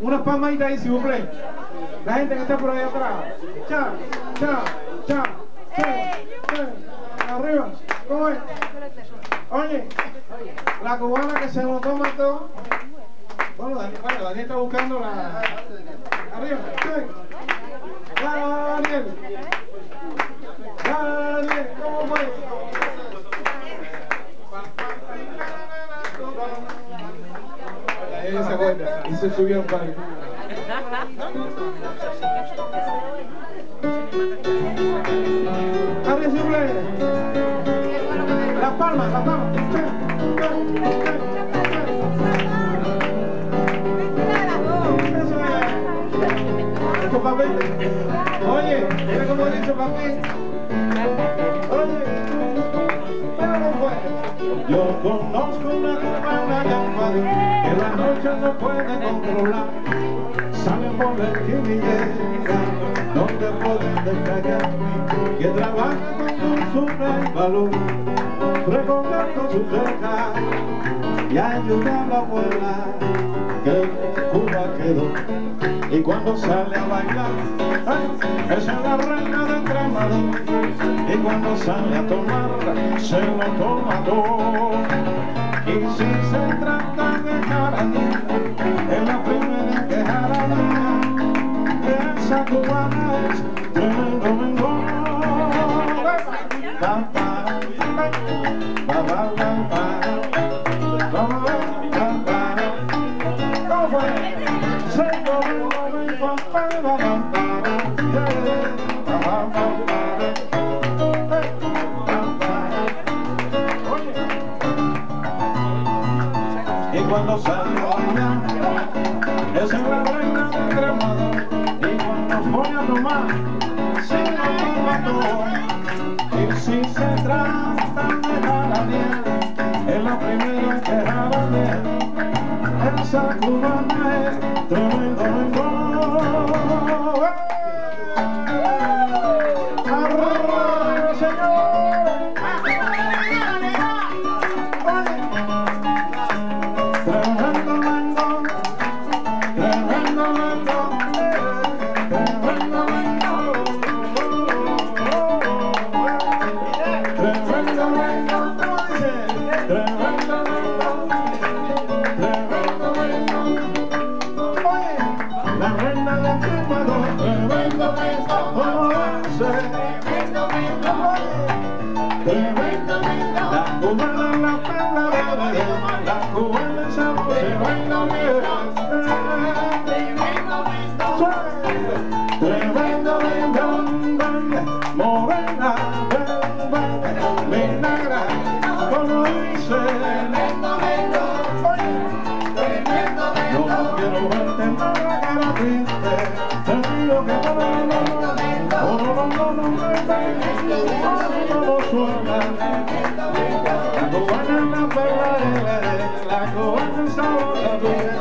Unas palmaditas ahí, si vous plaît. La gente que está por ahí atrás. Cha, cha, cha, cha. Arriba. ¿Cómo es? Oye, la cubana que se lo toma todo. Bueno, Daniel está buscando la... Arriba. Daniel. Daniel, ¿cómo fue? Él se acuerda y se subió al palco. Abre simple. Las palmas, las palmas. Esto papi. Oye, mira cómo dice papi. Oye, mira cómo fue. Yo conozco una cubana llamada que la noche no puede controlar. Salen por la esquina y llegan donde pueden descargar, que trabaja con dulzura y valor, recordando su cerca y ayuda a la abuela que en Cuba quedó. Y cuando sale a bailar, esa es la reina del tramador. Y cuando sale a tomar, se lo toma todo. Y si se trata de jaranía, es la primera que jaranía. Esa cubana es tremendo mengón. ¿Cómo fue? Y cuando sale a bailar, esa es la reina del tramador. Y cuando voy a tomar, se lo toma todo. Y si se trata de jaranía, es la primera que jaranea. Esa cubana es tremendo mengón. ¡Arriba, señor! Tremendo mengón, tremendo mengón, tremendo mengón, tremendo mengón, tremendo mengón, tremendo mengón. Oye, la reina del fumador, tremendo mengón, tremendo mengón, tremendo mengón. La cubana, la perla de Belén, la cubana es amor, tremendo mengón, tremendo mengón, morena, me negra, como dice, tremendo mengón, tremendo mengón. No quiero verte en la cara triste, te digo que no suena. La cubana es la perla de Belén, la cubana es sabor de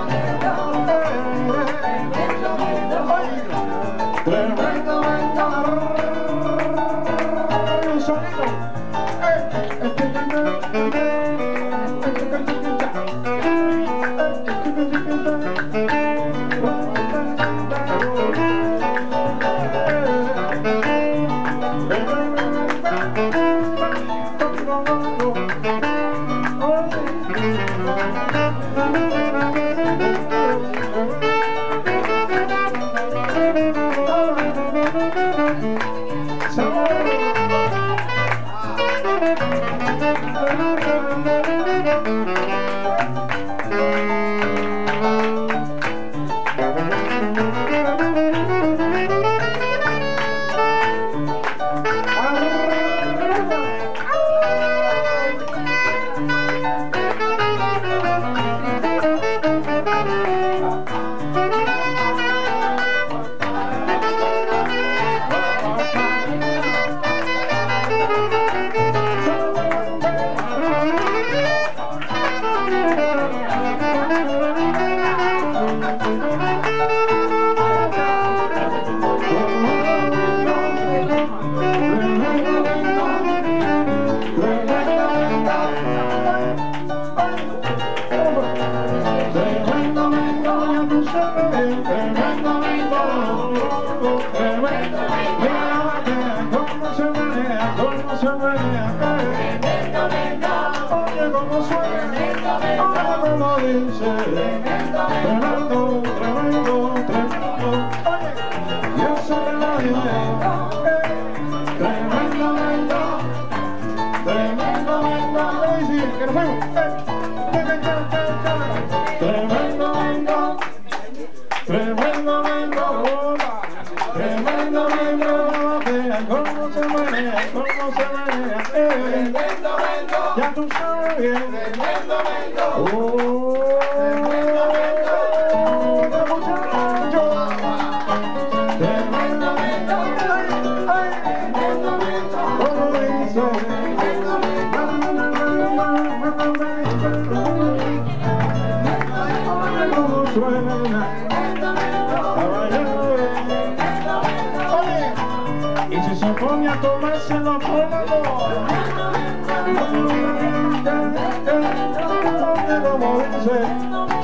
tremendo mengón. Sonido. bien, tremendo, tremendo. Mira la batea, cómo se menea, cómo se menea. Oye cómo suena, oye cómo dice. Tremendo, tremendo, tremendo. Oye, yo soy la idea. Tremendo, tremendo, tremendo. Oye, sí, que nos fuimos. Tremendo, tremendo, tremendo, tremendo, cómo se menea, cómo se menea, ya tú sabes bien, muchacho, tremendo, como dice, como suena. Y si se pone a tomarse los polvos, como dice.